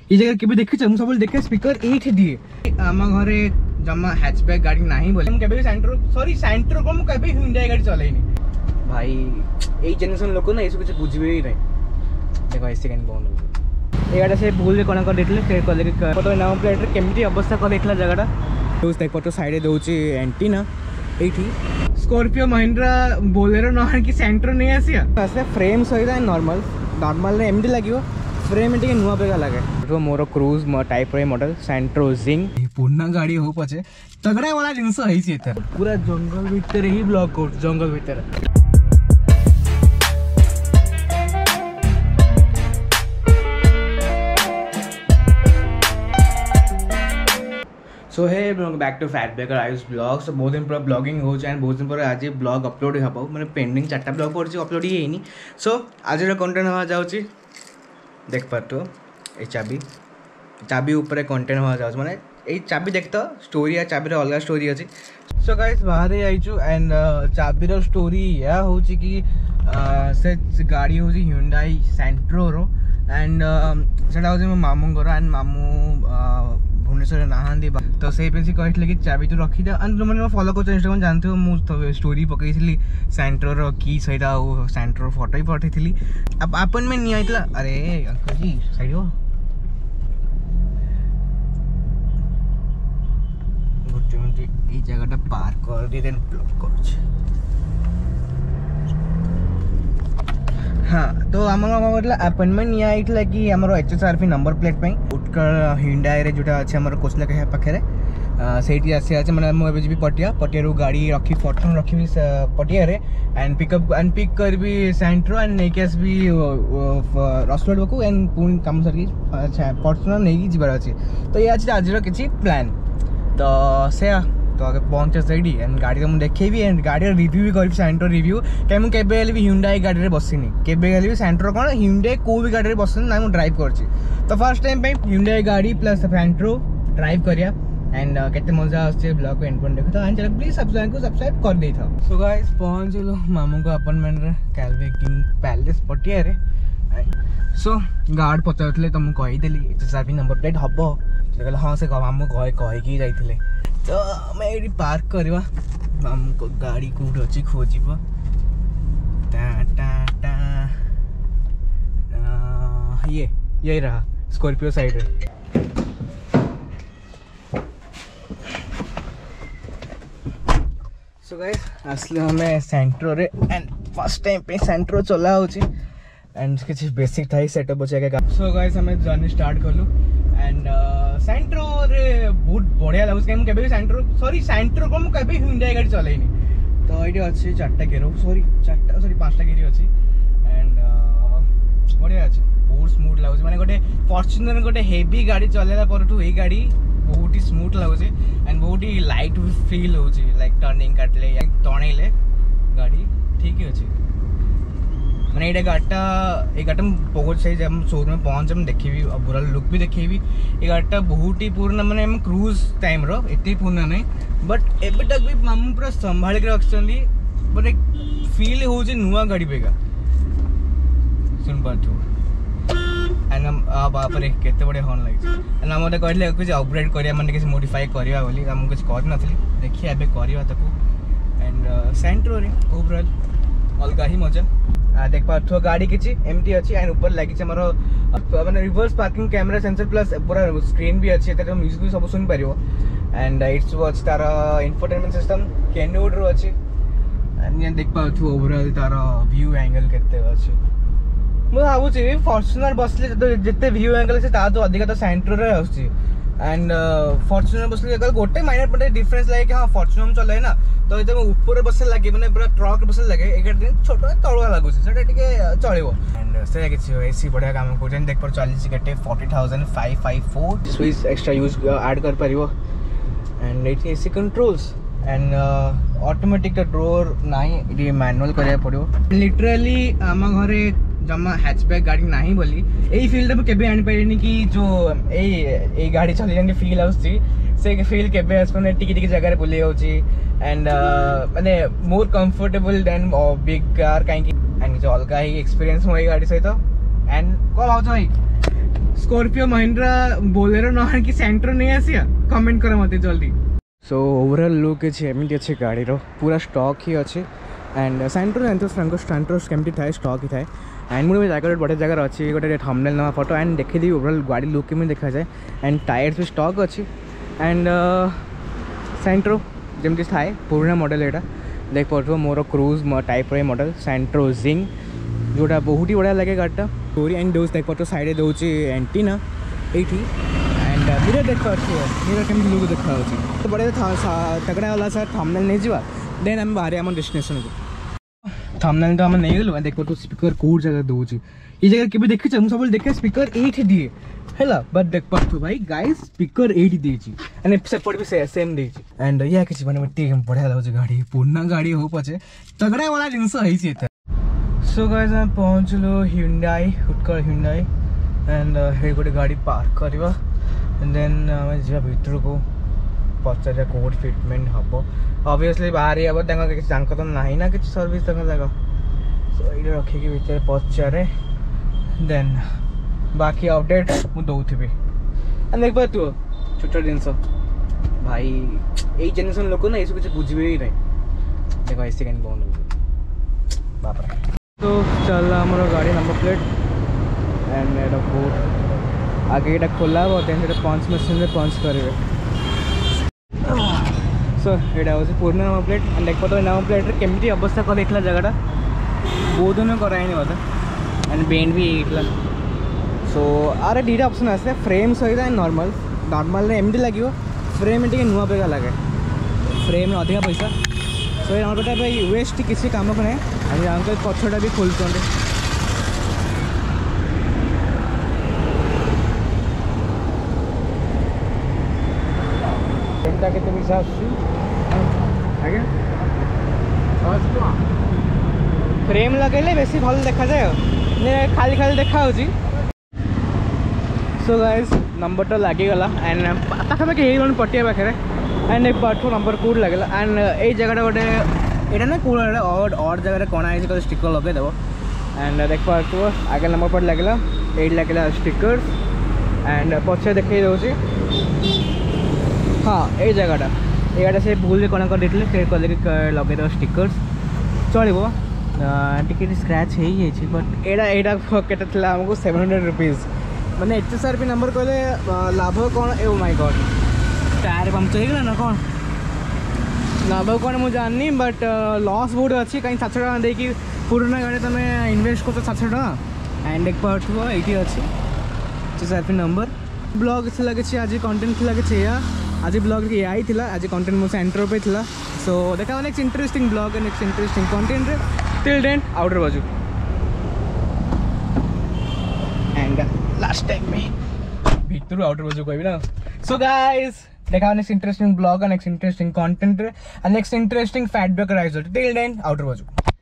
ये जगह केबे देखि छ मु सब देखे स्पीकर एठी दिए आम घरे जमा हैचबैक गाड़ी नाही बोले हम केबे सेंट्रो को मु केबे Hyundai गाड़ी चलेनी भाई ए जनरेशन लोक ना एसु कुछ बुझबे ही नहीं देखो ऐसे कहीं बोल ये गाड़ी से भूल कोना कर देथिले से कले फोटो नाम प्लेट रे केमिति अवस्था कर देखला जगहटा दोस्त देख फोटो साइड दउची एंटीना एठी स्कॉर्पियो महिंद्रा बोलेरो न कि सेंट्रो नहीं आसिया असले फ्रेम सहित नॉर्मल रे एमडी लागियो फ्रेम टिके नुआ बेगा लागे जो मोर क्रूज टाइप रे मॉडल सेंट्रो जिंग पुना गाड़ी हो पछे तगड़ा वाला जिंस है सी एथर पूरा जंगल भीतर ही ब्लॉक कोड जंगल भीतर सो हे बैक टू फैटबेकर आयुष ब्लॉग सो बहुत दिन पर ब्लॉगिंग हो एंड बहुत दिन पर आज ब्लॉग अपलोड हम मैंने पेंडिंग 4टा ब्लॉग पड़ी अपलोड ही नहीं सो आज कंटेंट हवा जाऊँगी देख पार्थ ये चाबी ऊपर कंटेंट हवा जाऊँ माने ये चाबी देख तो स्टोरी चाबी अलग स्टोरी अच्छी सो गाइस बाहर आईचु एंड चाबीर स्टोरी या हूँ कि से गाड़ी हूँ Hyundai सेंट्रो रो एंड सेटा हूँ मो मामू घर एंड मामू भुवनेश्वर नहांती तो से कहते कि चाबी तो रखी था एंड मैंने फॉलो कर इंस्टाग्राम जानते हो मुझे स्टोरी पकई सेंट्रो की सहीटा सेंट्रो फोटो ही पठे अब अपॉइंटमेंट नहीं आईला अरे अंकल जी साइड हो गोटे मिनट ये जगह पार्क कर दी देन ब्लॉक कर हाँ तो आम अपॉइंटमेंट नहीं आईला कि आम HSRP नंबर प्लेट पे उत्कल Hyundai रे जोटा अच्छे आम कोचला कह पाखे से आसी मैंने मुझे जी पटिया गाड़ी रखी फॉर्च्यूनर रखी पटिया रे एंड पिकअप एंड पिक कर भी सेंट्रो एंड नहीं आसबी रसलगढ़ पाक एंड पुणी कम सर अच्छा फॉर्च्यूनर नहीं जीवार अच्छे तो ये आज आज किसी प्लान तो से तो आगे पहुंचे सही एंड गाड़ी तो मुझे देखेबी एंड गाड़ी रिव्यू भी करी सेंट्रो रिव्यू कहीं मुझे केबे भी Hyundai गाड़ी रे बसिनी केबे भी सेंट्रो कौन Hyundai को भी गाड़ी रे बसिनी ना मुझे ड्राइव करछि तो फर्स्ट टाइम पे Hyundai गाड़ी प्लस सेंट्रो ड्राइव करिया एंड केते मजा आछे ब्लॉग को एंड पर देखो तो चलो प्लीज सब्सक्राइब कर दे था सो गाइस पहुंच लो मामू को अपॉइंटमेंट रे कैलवे किंग पैलेस पटिया रे सो गार्ड पचारथले तो मु कहि देली HSRP नंबर प्लेट हबो से कहले हां से मामू कहि कि जाइथिले तो मैं ये पार्क करवा मामू को गाड़ी कौट अच्छी खोजब ये रहा स्कॉर्पियो साइड सो गाइस असले हमें सेंट्रो रे एंड फर्स्ट टाइम पे सेंट्रो चला होची एंड किसी बेसिक था सेटअप अच्छे सो गाइस हमें जर्नी स्टार्ट कलु एंड सेंट्रो रे बहुत बढ़िया लगुच कहीं केबे सेंट्रो को मुझे Hyundai गाड़ी चलेनी तो ये अच्छे 4टा गेयर सॉरी 5टा गेयर अच्छी एंड बढ़िया अच्छे बहुत स्मूथ लगुच माने गोटे फॉर्च्यूनर गोटे हेवी गाड़ी चलेला परठू ए गाड़ी बहुत ही स्मूथ लगुच एंड बहुत ही लाइट फील हो लाइक टर्निंग काटले या तणेले गाड़ी ठीक ही अच्छी मैंने ये गाड़ी बहुत सही जब शोरूम में पहुंच जब देखी पूरा लुक भी देखी ये गाड़ी बहुत ही पुराना मैंने क्रूज टाइम रो एते पुराना नहीं बट एबे तक भी मामू पूरा संभाल के रखछंदी बट एक फील हो नुआ गाड़ी बेगा सुन पाथु एंड बाप रे केते बड़े हॉर्न लागिछ एंड हम मते कहले कुछ अपग्रेड करिया माने किछ मॉडिफाई करिया बोली हम कुछ कर नथली देखिए एबे करिया ताकू एंड सेंट्रो रे ओवरऑल अलग ही मजा देख पार्थो गाड़ी किसी एमटी अच्छी एंड ऊपर लगी मैंने reverse parking camera sensor plus पूरा स्क्रीन भी अच्छी है म्यूजिक भी सब सुन पार एंड इट्स वाच तार इंफोटेनमेंट सिस्टम कैनवुड रो अच्छी एंड देख पार्थो ओवरऑल तार व्यू एंगल केते अच्छी मुझे भावुची फॉर्च्यूनर बसले जिते व्यू एंगल से ता तो अधिक तो सेंट्रो रे आछी एंड फॉर्च्यूनर बसले गोटे माइनर पटे डिफरेंस लगे कि हाँ फॉर्च्यूनर चलाए ना तो ये ऊपर बस लगे मैंने पूरा ट्रक बस लगे एक दिन छोट तलुआ लगुच चलो एंड से एसी बढ़िया काम कर देख पर चली के 40,554 स्विच एक्सट्रा यूज ऐड कर पार एंड ये AC controls and automatic door नहीं मैनुअल करा पड़ो लिटरली आम घरे जमा हैचबैक गाड़ी नहीं बोली यही फील्ड में केबे आनी पारिनी कि जो ए गाड़ी चली फील आउची से फील केबे आसने टिकी जगह बुले होची एंड माने more comfortable than big car कहीं एंड जो अलग ही एक्सपीरियंस मो गाड़ी सहित एंड कौन भाव भाई स्कॉर्पियो महिंद्रा बोलेरो न कि सेंट्रो नहीं आसिया कमेंट कर मत जल्दी। सो ओवरऑल लुक एमती अच्छे गाड़ी पूरा स्टॉक ही अच्छे एंड सेंट्रो सेंट्रो केमती थाए स्टॉक ही थाए एंड मुझे जगह बढ़िया जगह अच्छी गोटे थंबनेल नवा फोटो एंड देखी ओवरऑल गाड़ी लुक केमी देखा जाए एंड टायर्स भी स्टॉक अच्छी एंड सेंट्रो जमती थाए पुराना मॉडल यहाँ देख पार्थ more cruise type model Santro Zing जोटा बहुत ही बढ़िया लगे गाड़ीटा स्टोरी एंड डोज देख पार्थ साइड दूसरी एंटीना ये एंड मिरर देख पार्थ मिरर केमती लुक देखा तो बढ़िया तगड़ा वाला सर थंबनेल नहीं जावा देन आम बाहर आम डेस्टिनेशन को थंबनेल तो आम नहीं गलु देख पार्थ स्पीकर कोड जगह दूसरी ये जगह केबे देखि छ हम सब देखे स्पीकर 8 दिए हैला बट देख पार्थ भाई गाइस स्पीकर 8 देछि एंड सेपट भी सेम देछि एंड या किछि माने टी बढ़िया लागो गाड़ी पुरना गाड़ी हो पछे तगड़ा वाला जिंस है छी एता। सो गाइस हम पहुंचलो Hyundai उत्कल Hyundai एंड हे गोटे गाड़ी पार्क करवा एंड देन हम जा भीतर को पचार कोड फिटमेंट हम ऑब्वियसली बाहर ही हम तो नहीं ना कि सर्विस लगा सो ये रखिकी भीतर पचारे देन बाकी अपडेट मुझे दौथी देख पा तू छोटा जिनस भाई यही जेनेरेशन लोक ना ये सब कुछ बुझे ही नहीं देख ऐसे कहीं बंद बाप तो चला आम गाड़ी नंबर प्लेट एंड एटा बोर्ड आगे ये खोला देन पंच मशीन में पंच करेंगे सो ये हूँ पुराना नंबर प्लेट एंड देख पाते नंबर प्लेट केमती अवस्था कर देखला जगह बहुत दिन कराई बोधे एंड बेंड भी ये सो आर दीटा ऑप्शन आसे फ्रेम सहित एंड नॉर्मल नॉर्मल एमती लगे फ्रेम टे नुआ बेगा लगे फ्रेम में अधिका पैसा सो नंबर प्लेट वेस्ट किसी काम को नहीं अंकल पछटा भी खोलते केते पैसा आगे फ्रेम लगे बेसी भल देखा जाए खाली खाली देखा सो गाइस नंबर तो लगिगला एंड पाखापाखि हो पटिया पाखे एंड एक पार्ट नंबर कोड लगे एंड ये जगह गोटे यहाँ ना कौन और जगह कणा है स्टिकर लगेदेव एंड देख पार्थ आगे नंबर प्लेट लगे ये लगे स्टिकर्स एंड पचे देखे दूसरी हाँ ये जगहटा ये से भूल कणा कर लगे स्टिकर्स चलो टिके स्क्रैच हो जाए बट यहाँ के आमको 700 रुपीज़ मैंने HSRP नंबर कहले लाभ कौन ए माय गॉड टायर पंक्चर होगा ना कौन लाभ कौन मुझे जाननी बट लॉस बहुत अच्छी कहीं 700 टका देकी पुराना गाड़ी तुम इन्वेस्ट कर 700 टका एंड एक पार्ट ये अच्छी HSRP नंबर ब्लॉग से लगे आज कंटेंट लगे आज ब्लॉग आई थी आज कंटेंट मुझे सेंटर पे थी सो देखा next interesting blog next interesting content till then outer बाजू एंड लास्ट टाइम में भीतर आउटर बाजू कह ना सो गाइस देखा next interesting blog next interesting content next interesting feedback raise till then outer बाजू।